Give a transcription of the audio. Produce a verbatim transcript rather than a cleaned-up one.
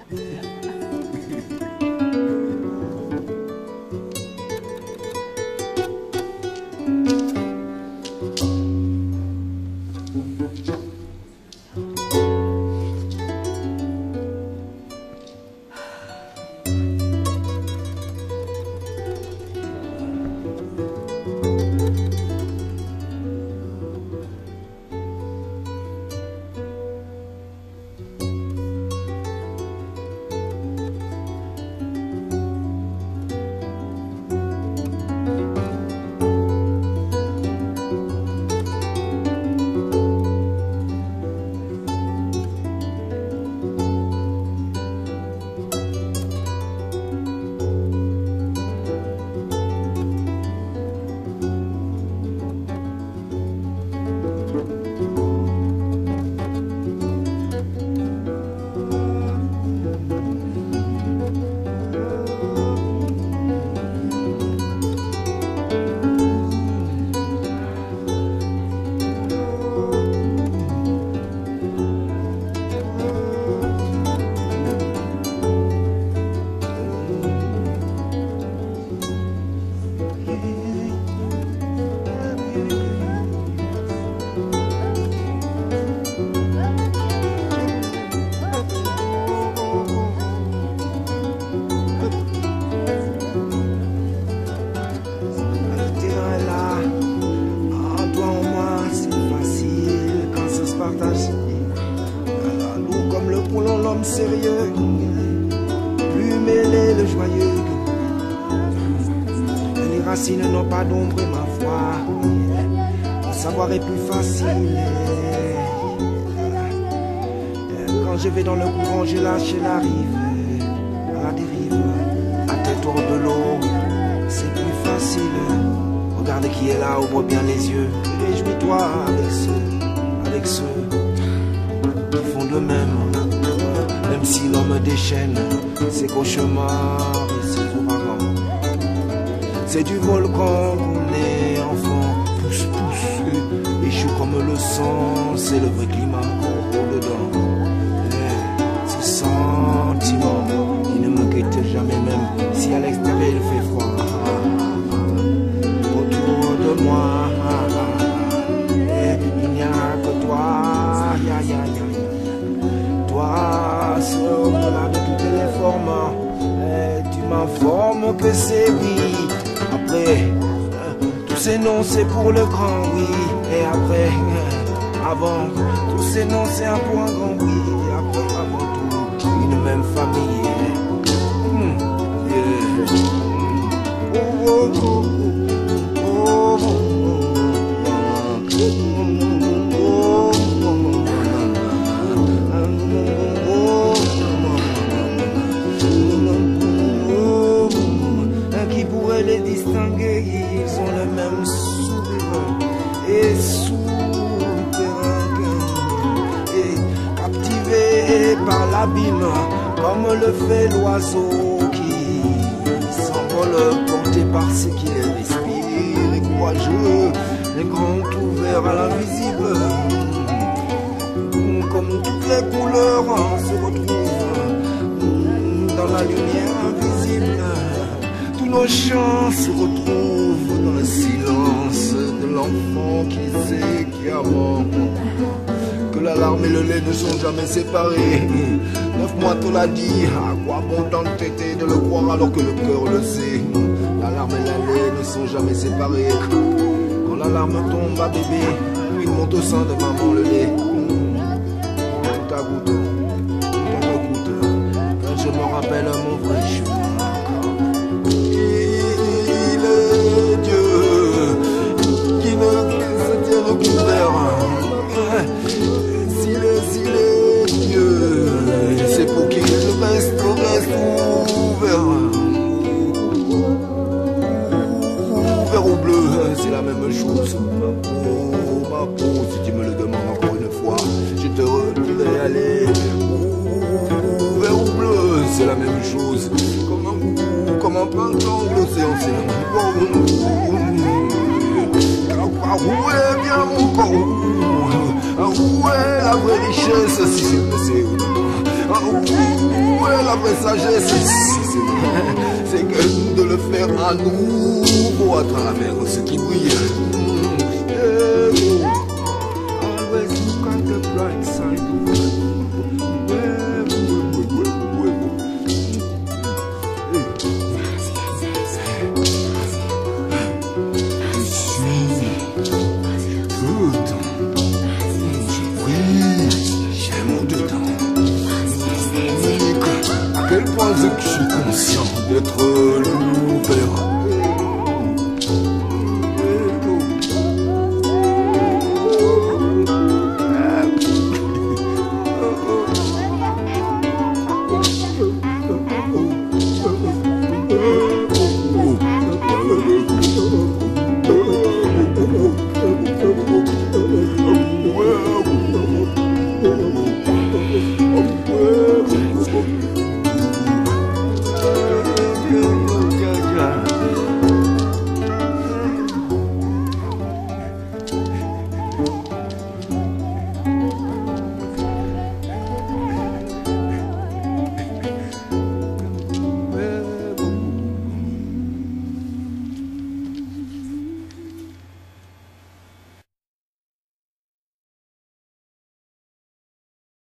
Sérieux, plus mêlé le joyeux. Les racines n'ont pas d'ombre et ma foi, le savoir est plus facile. Quand je vais dans le courant, je lâche la rive, à la dérive, à tête hors de l'eau, c'est plus facile. Regarde qui est là, ouvre bien les yeux, réjouis-toi avec ceux, avec ceux qui font de même. Même si l'homme déchaîne ses cauchemars et ses ouragans, c'est du volcan roulé, enfant, pousse, pousse, échoue comme le sang, c'est le vrai climat qu'on dedans. Ces sentiments qui ne me quittent jamais, même si à l'extérieur il fait froid. Autour de moi, il n'y a que toi, ya, ya, ya. Toi, au-delà de toutes les formes, eh, tu m'informes que c'est oui. Après, euh, tous ces noms c'est pour le grand oui. Et après, euh, avant, tous ces noms c'est un pour un grand oui. Et après, avant tout, une même famille. Mmh, yeah. Oh, oh, oh, oh, oh, oh, oh. Les distinguer, ils ont le même sourire et souterrain et captivés par l'abîme comme le fait l'oiseau qui s'envole porté par ce qu'il respire et courageux, les grands ouverts à l'invisible, comme toutes les couleurs se retrouvent dans la lumière invisible. Nos chants se retrouvent dans le silence de l'enfant qui sait qu'avant que la larme et le lait ne sont jamais séparés. Neuf mois te l'a dit, à quoi bon t'entêter de le croire alors que le cœur le sait. La larme et le lait ne sont jamais séparés. Quand la larme tombe à bébé, il monte au sein de maman le lait. Tout à goutte, tout à goutte, quand je me rappelle mon vrai chemin. Si le, si le Dieu, c'est pour qu'il reste, reste ouvert. Ouvert au bleu, c'est la même chose. Ma peau, ma peau, si tu me le demandes encore une fois, je te redirai aller. Ouvert au bleu, c'est la même chose. Comme un, comme un printemps, l'océan, c'est la même chose. Où est bien mon corps? Où est la vraie richesse si je ne sais où? Où est la vraie sagesse, c'est que de le faire à nouveau à travers ce qui brille. Always look at the bright side. À quel point je suis conscient d'être l'ouvert.